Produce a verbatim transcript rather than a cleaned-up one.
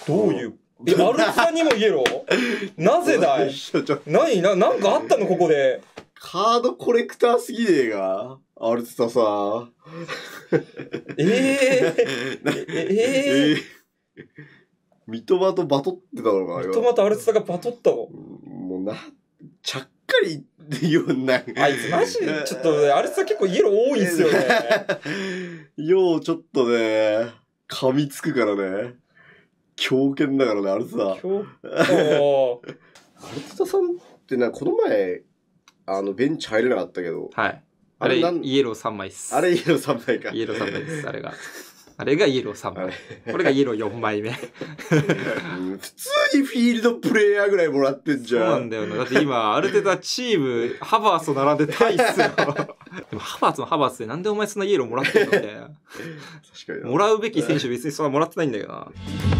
どういう、え、アルツァにもイエローなぜだい何な、なんかあったのここで。 カードコレクターすぎねえがアルツァさ。 えー、えー、えー、 三笘とバトってたのかな。 三笘とアルツァがバトったのもうな、ちゃっかりって言うんだ。 あいつマジで、ちょっと、アルツァ結構イエロー多いんすよね。 ようちょっとね、噛みつくからね。強肩だからね、アルツァ。 強アルツァさんってな、この前、あの、ベンチ入れなかったけど。 はい。あれ、あれイエローさんまいっす。 あれイエローさんまいか。 イエローさんまいです、あれが。あれがイエローさんまい。これがイエローよんまいめ。 普通にフィールドプレイヤーぐらいもらってんじゃん。 そうなんだよな。だって今、ある程度チーム、ハバーツと並んでタイっすよ。でもハバーツのハバーツでなんでお前そんなイエローもらってんのみたいな。 確かに。 もらうべき選手別にそんなもらってないんだけどな。